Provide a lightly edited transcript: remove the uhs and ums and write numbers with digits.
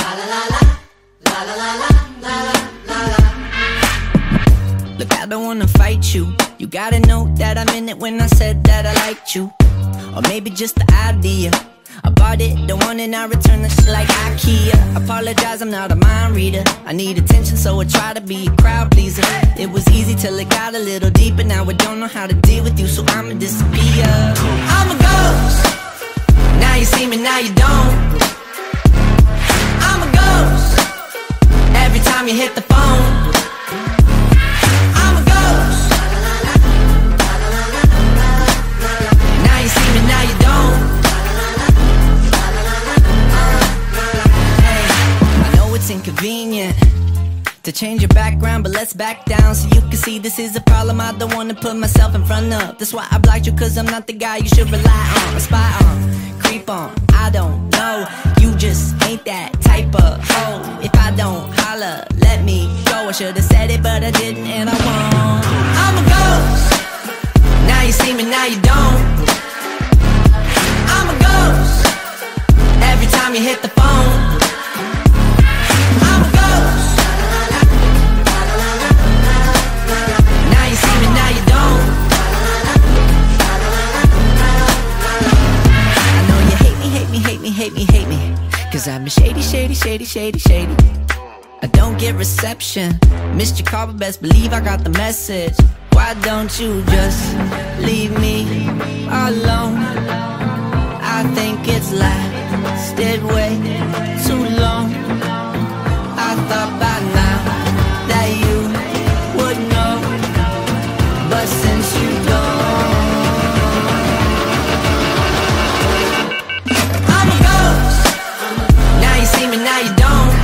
Look, I don't wanna fight you. You gotta know that I meant it when I said that I liked you. Or maybe just the idea. I bought it, don't want it, I return the shit like IKEA. Apologize, I'm not a mind reader. I need attention, so I try to be a crowd pleaser. It was easy till it got a little deeper. Now I don't know how to deal with you, so I'ma disappear. I'm a ghost. Now you see me, now you don't. I'm a ghost. Every time you hit the phone. I'm a ghost. Now you see me, now you don't. It's inconvenient to change your background, but let's back down so you can see this is a problem I don't wanna put myself in front of. That's why I blocked you, cause I'm not the guy you should rely on, or spy on, creep on. I don't know, you just ain't that type of hoe. If I don't holler, let me go. I should've said it, but I didn't, and I won't. I'm a ghost. Now you see me, now you don't. I'm a ghost. Every time you hit the phone. Hate me, cause I'm shady, shady, shady, shady, shady. I don't get reception. Missed your call, but best believe I got the message. Why don't you just leave me alone? I think it's lasted way too long. I thought by now that you would know, but since you don't. Now you don't.